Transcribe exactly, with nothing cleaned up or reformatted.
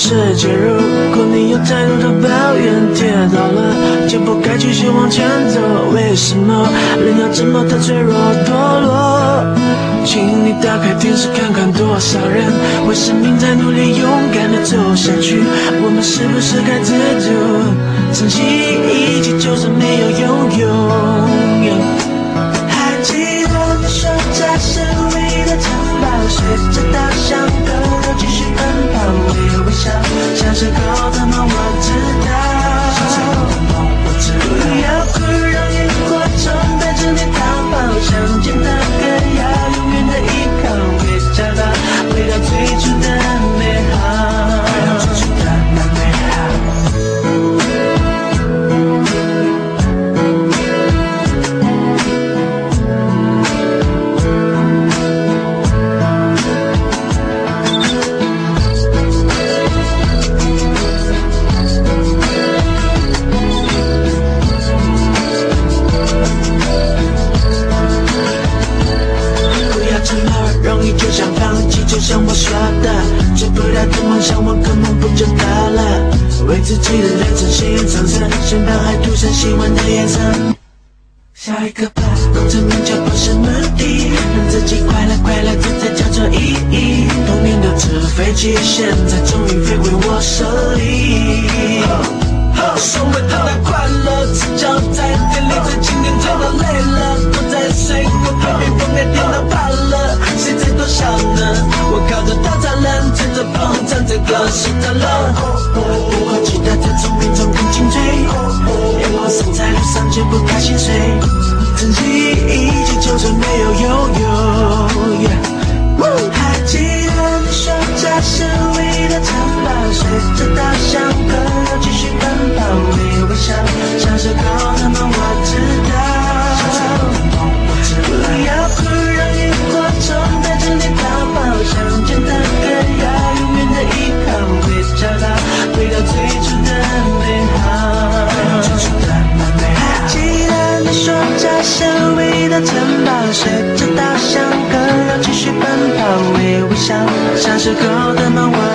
世界，如果你有太多的抱怨，跌倒了就不该继续往前走。为什么人要这么的脆弱堕落？请你打开电视看看，多少人为生命在努力，勇敢的走下去。我们是不是该知足，珍惜一切，就算没有拥有。还记得你说这是唯一的城堡，随着大象的流继续奔跑，微微笑，像是狗的梦，我知道。不要哭，让萤火虫带着你逃跑，想见那个要永远的依靠，别找到回到最初的美好，回到最初的那美好。就想放弃，就像我说的，追不到的梦想，我根本不就得了？为自己的人生鲜艳橙色，身旁还涂上希望的颜色。下一个吧，功成名就不是目的，让自己快乐快乐，这才叫做意义。童年的纸飞机，现在终于飞回我手里。所谓的那快乐，只交在店里，最经典最到累了，都在睡，我偏偏疯在电脑怕了，谁在多想呢？我靠着大栅栏，吹着风，唱着歌，是他了。不会期待在聪明中更精粹，阳光洒在路上却不该心碎，珍惜一切，就算没有拥有。Yeah. 还记得你说这是唯一的城堡，随着大象河流继续奔跑，微微笑，像是狗的梦，我知道。不要哭，让萤火虫带着你逃跑，想见那个要永远的依靠，别找到回到最初的美好。还记得你说这是唯一的城堡，随着大象河流继续奔跑，微微笑，像是狗的梦，我